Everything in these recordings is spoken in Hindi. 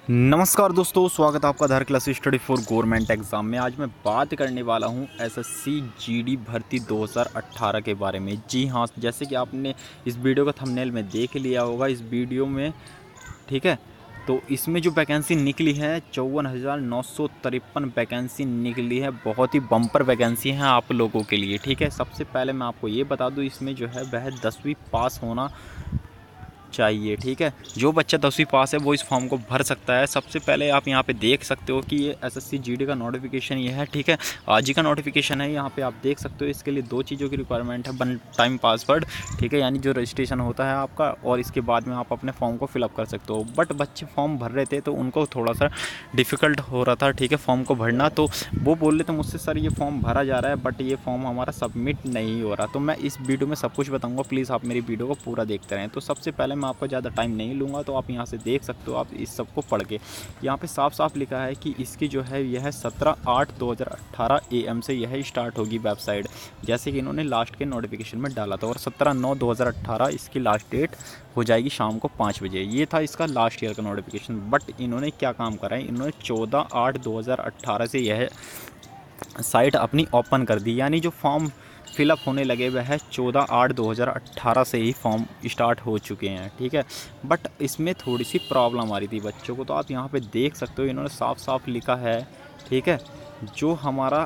नमस्कार दोस्तों, स्वागत है आपका Aadhaar class study for government exam में। आज मैं बात करने वाला हूं एसएससी जीडी भर्ती 2018 के बारे में। जी हां, जैसे कि आपने इस वीडियो का थंबनेल में देख लिया होगा इस वीडियो में, ठीक है। तो इसमें जो वैकेंसी निकली है 54,953 वैकेंसी निकली है। बहुत ही बम्पर वैकेंसी है आप लोगों के लिए, ठीक है। सबसे पहले मैं आपको ये बता दूँ, इसमें जो है वह 10वीं पास होना चाहिए, ठीक है। जो बच्चा 10वीं पास है वो इस फॉर्म को भर सकता है। सबसे पहले आप यहाँ पे देख सकते हो कि ये एसएससी जीडी का नोटिफिकेशन ये है, ठीक है। आज ही का नोटिफिकेशन है। यहाँ पे आप देख सकते हो इसके लिए दो चीज़ों की रिक्वायरमेंट है, वन टाइम पासवर्ड, ठीक है, यानी जो रजिस्ट्रेशन होता है आपका, और इसके बाद में आप अपने फॉर्म को फिलअप कर सकते हो। बट बच्चे फॉर्म भर रहे थे तो उनको थोड़ा सा डिफ़िकल्ट हो रहा था, ठीक है, फॉर्म को भरना। तो वो बोल रहे थे मुझसे, सर ये फॉर्म भरा जा रहा है बट ये फॉर्म हमारा सबमिट नहीं हो रहा। तो मैं इस वीडियो में सब कुछ बताऊँगा, प्लीज़ आप मेरी वीडियो को पूरा देखते रहें। तो सबसे पहले मैं आपको ज़्यादा टाइम नहीं लूँगा, तो आप यहाँ से देख सकते हो। आप इस सब को पढ़ के यहाँ पे साफ साफ लिखा है कि इसकी जो है यह 17/8/2018 AM से यह स्टार्ट होगी वेबसाइट, जैसे कि इन्होंने लास्ट के नोटिफिकेशन में डाला था। और 17/9/2018 इसकी लास्ट डेट हो जाएगी शाम को 5 बजे। ये था इसका लास्ट ईयर का नोटिफिकेशन। बट इन्होंने क्या काम करा है, इन्होंने 14/8/2018 से यह साइट अपनी ओपन कर दी, यानी जो फॉर्म फिलअप होने लगे वह है 14/8/2018 से ही फॉर्म स्टार्ट हो चुके हैं, ठीक है। बट इसमें थोड़ी सी प्रॉब्लम आ रही थी बच्चों को, तो आप यहाँ पे देख सकते हो इन्होंने साफ साफ लिखा है, ठीक है, जो हमारा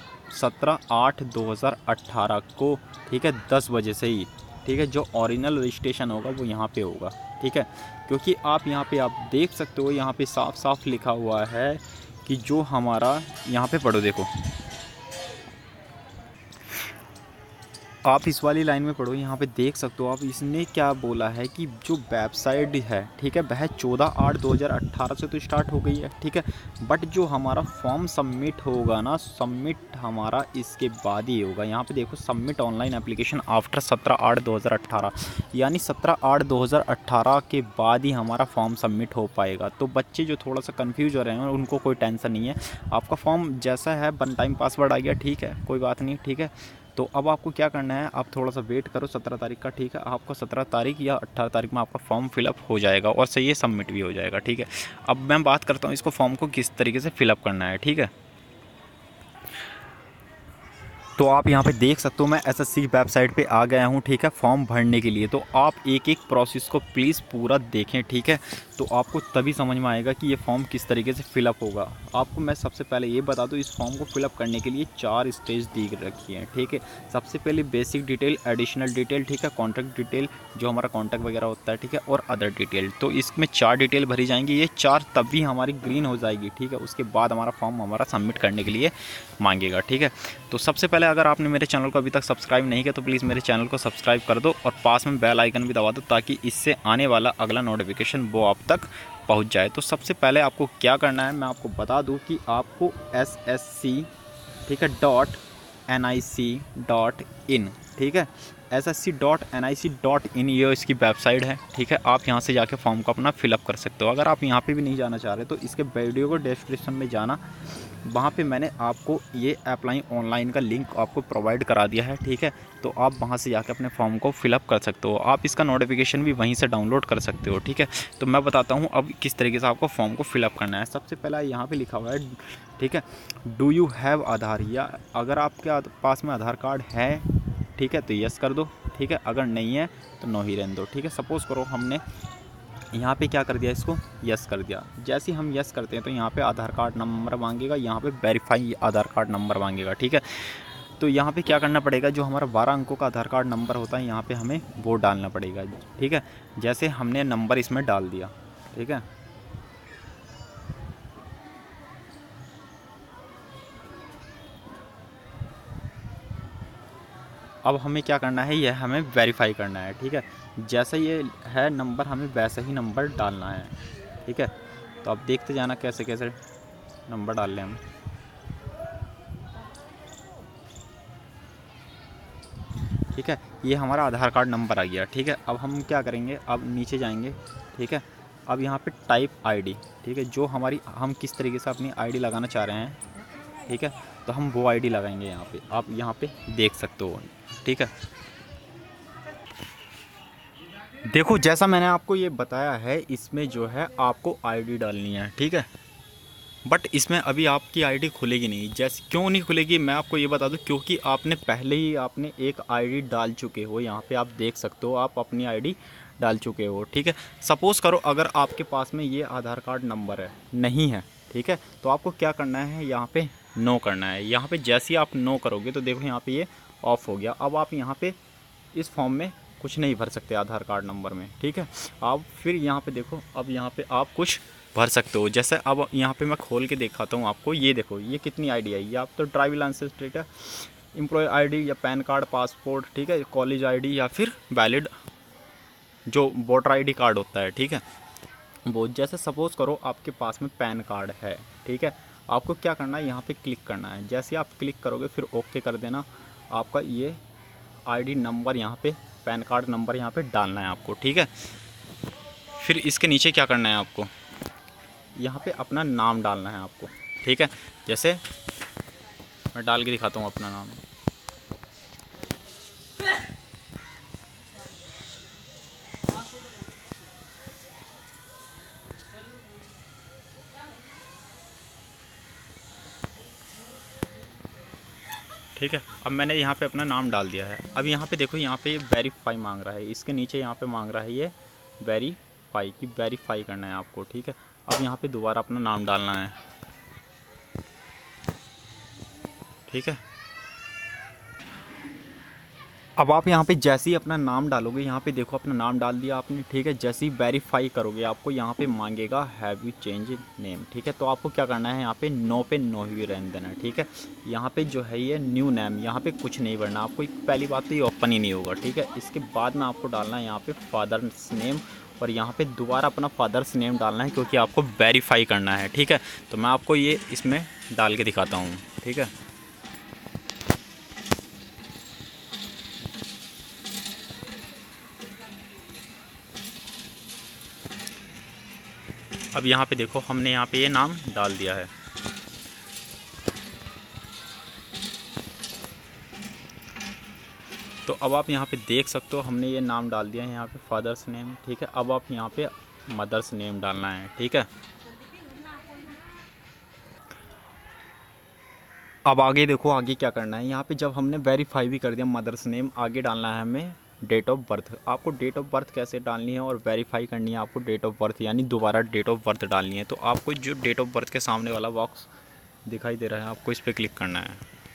17/8/2018 को, ठीक है, 10 बजे से ही, ठीक है, जो ओरिजिनल रजिस्ट्रेशन होगा वो यहाँ पे होगा, ठीक है। क्योंकि आप यहाँ पे आप देख सकते हो, यहाँ पे साफ साफ लिखा हुआ है कि जो हमारा, यहाँ पे पढ़ो, देखो आप इस वाली लाइन में पढ़ो, यहाँ पे देख सकते हो आप, इसने क्या बोला है कि जो वेबसाइट है, ठीक है, वह 14/8/2018 से तो स्टार्ट हो गई है, ठीक है। बट जो हमारा फॉर्म सबमिट होगा ना, सबमिट हमारा इसके बाद ही होगा। यहाँ पे देखो, सबमिट ऑनलाइन एप्लीकेशन आफ्टर 17/8/2018, यानी 17/8/2018 के बाद ही हमारा फॉर्म सबमिट हो पाएगा। तो बच्चे जो थोड़ा सा कन्फ्यूज हो रहे हैं उनको कोई टेंशन नहीं है, आपका फॉर्म जैसा है वन टाइम पासवर्ड आ गया, ठीक है, कोई बात नहीं, ठीक है। तो अब आपको क्या करना है, आप थोड़ा सा वेट करो 17 तारीख का, ठीक है। आपको 17 तारीख या 18 तारीख में आपका फॉर्म फिलअप हो जाएगा और सही है, सबमिट भी हो जाएगा, ठीक है। अब मैं बात करता हूँ इसको फॉर्म को किस तरीके से फिलअप करना है, ठीक है। तो आप यहाँ पे देख सकते हो मैं एसएससी की वेबसाइट पे आ गया हूँ, ठीक है, फॉर्म भरने के लिए। तो आप एक एक प्रोसेस को प्लीज़ पूरा देखें, ठीक है। तो आपको तभी समझ में आएगा कि ये फॉर्म किस तरीके से फिलअप होगा। आपको मैं सबसे पहले ये बता दूँ, इस फॉर्म को फिलअप करने के लिए 4 स्टेज दी रखी हैं, ठीक है। सबसे पहले बेसिक डिटेल, एडिशनल डिटेल, ठीक है, कॉन्टैक्ट डिटेल, जो हमारा कॉन्टैक्ट वगैरह होता है, ठीक है, और अदर डिटेल। तो इसमें 4 डिटेल भरी जाएंगी। ये 4 तभी हमारी ग्रीन हो जाएगी, ठीक है। उसके बाद हमारा फॉर्म हमारा सबमिट करने के लिए मांगेगा, ठीक है। तो सबसे पहले अगर आपने मेरे चैनल को अभी तक सब्सक्राइब नहीं किया तो प्लीज़ मेरे चैनल को सब्सक्राइब कर दो और पास में बेल आइकन भी दबा दो, ताकि इससे आने वाला अगला नोटिफिकेशन वो आप तक पहुंच जाए। तो सबसे पहले आपको क्या करना है, मैं आपको बता दूं कि आपको SSC, ठीक है, .nic.in, ठीक है, SSC.nic.in ये इसकी वेबसाइट है, ठीक है। आप यहाँ से जाके फॉर्म को अपना फिलअप कर सकते हो। अगर आप यहाँ पे भी नहीं जाना चाह रहे तो इसके वीडियो को डिस्क्रिप्शन में जाना, वहाँ पे मैंने आपको ये अप्लाई ऑनलाइन का लिंक आपको प्रोवाइड करा दिया है, ठीक है। तो आप वहाँ से जाकर अपने फॉर्म को फिलअप कर सकते हो। आप इसका नोटिफिकेशन भी वहीं से डाउनलोड कर सकते हो, ठीक है। तो मैं बताता हूँ अब किस तरीके से आपको फॉर्म को फिलअप करना है। सबसे पहला यहाँ पे लिखा हुआ है, ठीक है, डू यू हैव आधार, या अगर आपके पास में आधार कार्ड है, ठीक है, तो यस कर दो, ठीक है। अगर नहीं है तो नो ही रहने दो, ठीक है। सपोज़ करो हमने यहाँ पे क्या कर दिया, इसको यस कर दिया। जैसे ही हम यस करते हैं तो यहाँ पे आधार कार्ड नंबर मांगेगा, यहाँ पे वेरीफाई आधार कार्ड नंबर मांगेगा, ठीक है। तो यहाँ पे क्या करना पड़ेगा, जो हमारा 12 अंकों का आधार कार्ड नंबर होता है यहाँ पे हमें वो डालना पड़ेगा, ठीक है। जैसे हमने नंबर इसमें डाल दिया, ठीक है। अब हमें क्या करना है, यह हमें वेरीफाई करना है, ठीक है। जैसा ये है नंबर, हमें वैसा ही नंबर डालना है, ठीक है। तो आप देखते जाना कैसे कैसे नंबर डाल लें हम, ठीक है। ये हमारा आधार कार्ड नंबर आ गया, ठीक है। अब हम क्या करेंगे, अब नीचे जाएंगे, ठीक है। अब यहाँ पे टाइप आईडी, ठीक है, जो हमारी, हम किस तरीके से अपनी आईडी लगाना चाह रहे हैं, ठीक है, तो हम वो आईडी लगाएंगे यहाँ पे। आप यहाँ पे देख सकते हो, ठीक है। देखो जैसा मैंने आपको ये बताया है, इसमें जो है आपको आईडी डालनी है, ठीक है। बट इसमें अभी आपकी आईडी खुलेगी नहीं। जैसे क्यों नहीं खुलेगी मैं आपको ये बता दूं, क्योंकि आपने पहले ही आपने एक आईडी डाल चुके हो। यहाँ पे आप देख सकते हो, आप अपनी आईडी डाल चुके हो, ठीक है। सपोज़ करो अगर आपके पास में ये आधार कार्ड नंबर है नहीं है, ठीक है, तो आपको क्या करना है, यहाँ पे नो करना है। यहाँ पे जैसे ही आप नो करोगे तो देखो यहाँ पे ये ऑफ हो गया। अब आप यहाँ पे इस फॉर्म में कुछ नहीं भर सकते आधार कार्ड नंबर में, ठीक है। आप फिर यहाँ पे देखो, अब यहाँ पे आप कुछ भर सकते हो। जैसे अब यहाँ पे मैं खोल के दिखाता हूँ आपको। ये देखो ये कितनी आईडी आई, ये आप तो ड्राइविंग लाइसेंस, ठीक है, एम्प्लॉय आईडी या पैन कार्ड, पासपोर्ट, ठीक है, कॉलेज आईडी या फिर वैलिड जो वोटर आईडी कार्ड होता है, ठीक है वो। जैसे सपोज़ करो आपके पास में पैन कार्ड है, ठीक है, आपको क्या करना है, यहाँ पे क्लिक करना है। जैसे आप क्लिक करोगे फिर ओके कर देना। आपका ये आईडी नंबर यहाँ पे, पैन कार्ड नंबर यहाँ पे डालना है आपको, ठीक है। फिर इसके नीचे क्या करना है आपको, यहाँ पे अपना नाम डालना है आपको, ठीक है। जैसे मैं डाल के दिखाता हूँ अपना नाम। ठीक है, अब मैंने यहाँ पे अपना नाम डाल दिया है। अब यहाँ पे देखो, यहाँ पे वेरीफाई मांग रहा है, इसके नीचे यहाँ पे मांग रहा है ये वेरीफाई, की वेरीफाई करना है आपको, ठीक है। अब यहाँ पे दोबारा अपना नाम डालना है, ठीक है। अब आप यहाँ पे जैसे ही अपना नाम डालोगे, यहाँ पे देखो अपना नाम डाल दिया आपने, ठीक है। जैसे ही वेरीफाई करोगे आपको यहाँ पे मांगेगा हैव यू चेंज नेम, ठीक है। तो आपको क्या करना है, यहाँ पे नो ही रहने देना है, ठीक है। यहाँ पे जो है ये न्यू नेम, यहाँ पे कुछ नहीं भरना आपको। पहली बात तो ये ओपन ही नहीं होगा, ठीक है। इसके बाद में आपको डालना है यहाँ पे फादर्स नेम, और यहाँ पे दोबारा अपना फादर्स नेम डालना है, क्योंकि आपको वेरीफाई करना है, ठीक है। तो मैं आपको ये इसमें डाल के दिखाता हूँ, ठीक है। अब यहाँ पे देखो हमने यहाँ पे ये नाम डाल दिया है। तो अब आप यहाँ पे देख सकते हो हमने ये नाम डाल दिया है यहाँ पे फादर्स नेम, ठीक है। अब आप यहाँ पे मदर्स नेम डालना है, ठीक है। अब आगे देखो आगे क्या करना है, यहाँ पे जब हमने वेरीफाई भी कर दिया मदर्स नेम, आगे डालना है हमें डेट ऑफ बर्थ। आपको डेट ऑफ बर्थ कैसे डालनी है और वेरीफाई करनी है आपको डेट ऑफ बर्थ, यानी दोबारा डेट ऑफ बर्थ डालनी है। तो आपको जो डेट ऑफ बर्थ के सामने वाला बॉक्स दिखाई दे रहा है, आपको इस पर क्लिक करना है।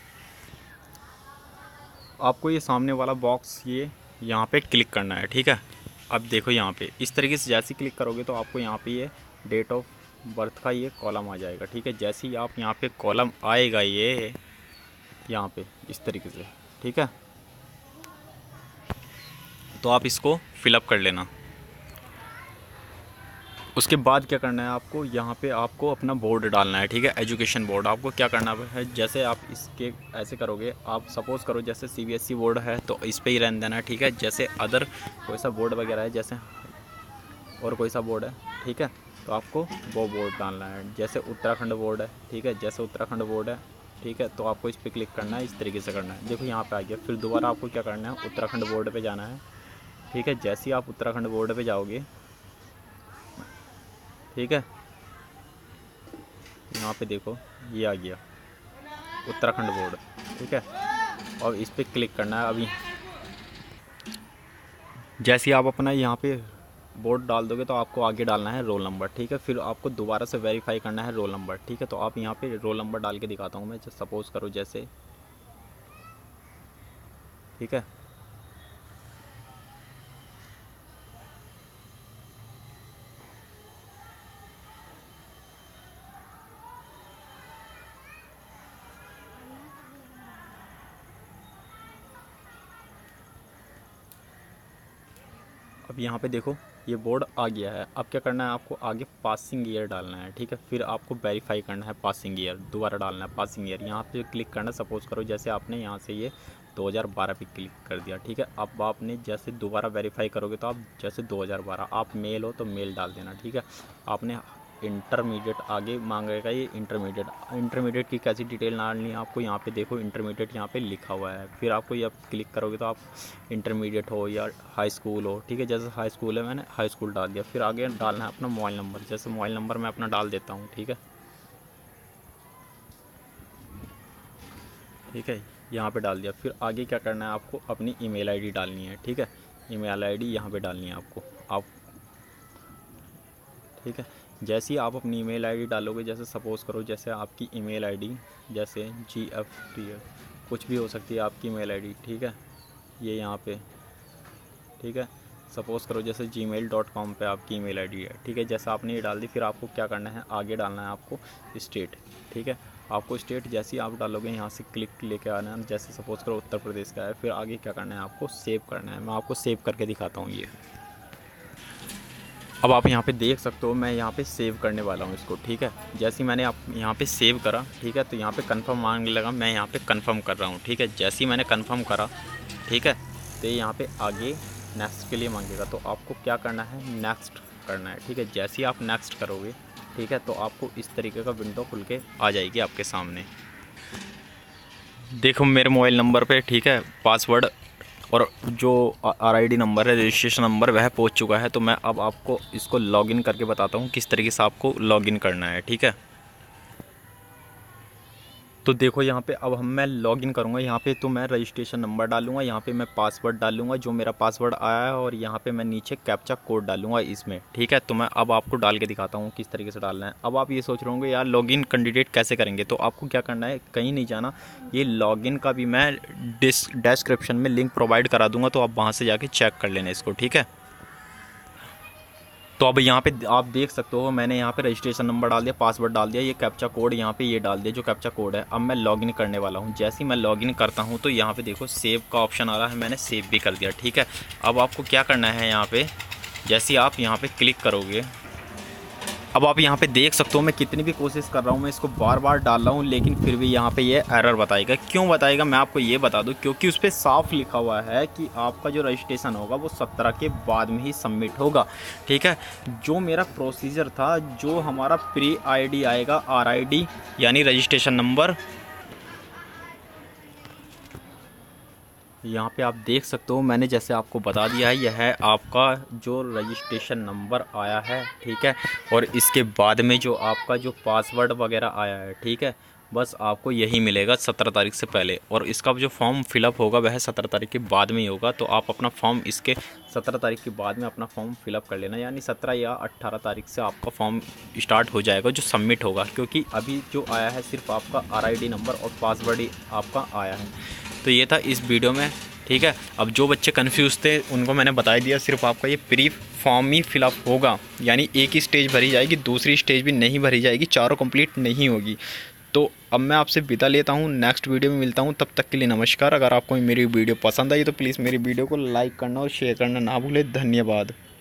आपको ये सामने वाला बॉक्स ये यहाँ पे क्लिक करना है, ठीक है। अब देखो यहाँ पे इस तरीके से जैसे क्लिक करोगे तो आपको यहाँ पे ये डेट ऑफ बर्थ का ये कॉलम आ जाएगा, ठीक है। जैसे ही आप यहाँ पे कॉलम आएगा ये यहाँ पे इस तरीके से, ठीक है, तो आप इसको फिलअप कर लेना। उसके बाद क्या करना है आपको, यहाँ पे आपको अपना बोर्ड डालना है, ठीक है, एजुकेशन बोर्ड। आपको क्या करना है, जैसे आप इसके ऐसे करोगे, आप सपोज़ करो जैसे सीबीएसई बोर्ड है तो इस पर ही रहने देना है, ठीक है। जैसे अदर कोई सा बोर्ड वगैरह है, जैसे और कोई सा बोर्ड है, ठीक है, तो आपको वो बोर्ड डालना है। जैसे उत्तराखंड बोर्ड है, ठीक है, जैसे उत्तराखंड बोर्ड है, ठीक है, तो आपको इस पर क्लिक करना है, इस तरीके से करना है। देखो यहाँ पे आ गया। फिर दोबारा आपको क्या करना है, उत्तराखंड बोर्ड पे जाना है, ठीक है। जैसे ही आप उत्तराखंड बोर्ड पे जाओगे, ठीक है, यहाँ पे देखो ये आ गया उत्तराखंड बोर्ड, ठीक है। और इस पर क्लिक करना है। अभी जैसे ही आप अपना यहाँ पे बोर्ड डाल दोगे तो आपको आगे डालना है रोल नंबर, ठीक है। फिर आपको दोबारा से वेरीफाई करना है रोल नंबर, ठीक है। तो आप यहाँ पे रोल नंबर डाल के दिखाता हूँ मैं, सपोज़ करो जैसे, ठीक है। अब यहाँ पे देखो ये बोर्ड आ गया है। अब क्या करना है आपको, आगे पासिंग ईयर डालना है, ठीक है। फिर आपको वेरीफाई करना है पासिंग ईयर, दोबारा डालना है पासिंग ईयर। यहाँ पे क्लिक करना, सपोज़ करो जैसे आपने यहाँ से ये 2012 पे क्लिक कर दिया, ठीक है। अब आपने जैसे दोबारा वेरीफाई करोगे तो आप जैसे 2012, आप मेल हो तो मेल डाल देना, ठीक है। आपने इंटरमीडिएट आगे मांगेगा ये इंटरमीडिएट की कैसी डिटेल डालनी है आपको, यहाँ पे देखो इंटरमीडिएट यहाँ पे लिखा हुआ है। फिर आपको ये क्लिक करोगे तो आप इंटरमीडिएट हो या हाई स्कूल हो, ठीक है। जैसे हाई स्कूल है, मैंने हाई स्कूल डाल दिया। फिर आगे डालना है अपना मोबाइल नंबर, जैसे मोबाइल नंबर मैं अपना डाल देता हूँ, ठीक है। ठीक है, यहाँ पे डाल दिया। फिर आगे क्या करना है आपको, अपनी ईमेल आईडी डालनी है, ठीक है। ईमेल आईडी यहाँ पे डालनी है आपको, आप ठीक है। जैसे ही आप अपनी ईमेल आईडी डालोगे, जैसे सपोज़ करो जैसे आपकी ईमेल आईडी जैसे GFT कुछ भी हो सकती है आपकी ईमेल आईडी, ठीक है। ये यहाँ पे, ठीक है, सपोज़ करो जैसे gmail.com पे आपकी ईमेल आईडी है, ठीक है। जैसे आपने ये डाल दी, फिर आपको क्या करना है, आगे डालना है आपको स्टेट, ठीक है। आपको स्टेट जैसे ही आप डालोगे यहाँ से क्लिक लेके आना है, जैसे सपोज़ करो उत्तर प्रदेश का है। फिर आगे क्या करना है, आपको सेव करना है। मैं आपको सेव करके दिखाता हूँ। ये अब आप यहाँ पे देख सकते हो, मैं यहाँ पे सेव करने वाला हूँ इसको, ठीक है। जैसे ही मैंने आप यहाँ पे सेव करा, ठीक है, तो यहाँ पे कंफर्म मांगने लगा। मैं यहाँ पे कंफर्म कर रहा हूँ, ठीक है। जैसे ही मैंने कंफर्म करा, ठीक है, तो यहाँ पे आगे नेक्स्ट के लिए मांगेगा। तो आपको क्या करना है, नेक्स्ट करना है, ठीक है। जैसे ही आप नेक्स्ट करोगे, ठीक है, तो आपको इस तरीके का विंडो खुल के आ जाएगी आपके सामने। देखो मेरे मोबाइल नंबर पे, ठीक है, पासवर्ड और जो RID नंबर है, रजिस्ट्रेशन नंबर, वह पहुंच चुका है। तो मैं अब आपको इसको लॉगिन करके बताता हूं किस तरीके से आपको लॉगिन करना है, ठीक है। तो देखो यहाँ पे अब मैं लॉगिन करूँगा। यहाँ पे तो मैं रजिस्ट्रेशन नंबर डालूँगा, यहाँ पे मैं पासवर्ड डालूँगा जो मेरा पासवर्ड आया है, और यहाँ पे मैं नीचे कैप्चा कोड डालूँगा इसमें, ठीक है। तो मैं अब आपको डाल के दिखाता हूँ किस तरीके से डालना है। अब आप ये सोच रहे होंगे यार लॉगिन कैंडिडेट कैसे करेंगे, तो आपको क्या करना है, कहीं नहीं जाना। ये लॉगिन का भी मैं डिस्क्रिप्शन में लिंक प्रोवाइड करा दूँगा, तो आप वहाँ से जाके चेक कर लेना इसको, ठीक है। तो अब यहाँ पे आप देख सकते हो, मैंने यहाँ पे रजिस्ट्रेशन नंबर डाल दिया, पासवर्ड डाल दिया, ये कैप्चा कोड यहाँ पे ये डाल दिया जो कैप्चा कोड है। अब मैं लॉगिन करने वाला हूँ। जैसे ही मैं लॉगिन करता हूँ तो यहाँ पे देखो सेव का ऑप्शन आ रहा है, मैंने सेव भी कर दिया, ठीक है। अब आपको क्या करना है, यहाँ पे जैसे ही आप यहाँ पे क्लिक करोगे, अब आप यहाँ पे देख सकते हो मैं कितनी भी कोशिश कर रहा हूँ, मैं इसको बार बार डाल रहा हूँ, लेकिन फिर भी यहाँ पे ये एरर बताएगा। क्यों बताएगा, मैं आपको ये बता दूँ, क्योंकि उस पर साफ लिखा हुआ है कि आपका जो रजिस्ट्रेशन होगा वो 17 के बाद में ही सबमिट होगा, ठीक है। जो मेरा प्रोसीजर था, जो हमारा प्री ID आएगा, RID यानी रजिस्ट्रेशन नंबर, यहाँ पे आप देख सकते हो मैंने जैसे आपको बता दिया है, यह है आपका जो रजिस्ट्रेशन नंबर आया है, ठीक है। और इसके बाद में जो आपका जो पासवर्ड वगैरह आया है, ठीक है, बस आपको यही मिलेगा 17 तारीख से पहले। और इसका जो फॉर्म फिलअप होगा वह 17 तारीख के बाद में ही होगा। तो आप अपना फॉर्म इसके 17 तारीख के बाद में अपना फॉर्म फिलअप कर लेना, यानी 17 या 18 तारीख से आपका फॉर्म स्टार्ट हो जाएगा जो सबमिट होगा। क्योंकि अभी जो आया है सिर्फ आपका RID नंबर और पासवर्ड ही आपका आया है। तो ये था इस वीडियो में, ठीक है। अब जो बच्चे कंफ्यूज थे उनको मैंने बता दिया, सिर्फ आपका ये प्री फॉर्म ही फिलअप होगा, यानी एक ही स्टेज भरी जाएगी, दूसरी स्टेज भी नहीं भरी जाएगी, चारों कंप्लीट नहीं होगी। तो अब मैं आपसे विदा लेता हूँ, नेक्स्ट वीडियो में मिलता हूँ, तब तक के लिए नमस्कार। अगर आपको मेरी वीडियो पसंद आई तो प्लीज़ मेरी वीडियो को लाइक करना और शेयर करना ना भूलें। धन्यवाद।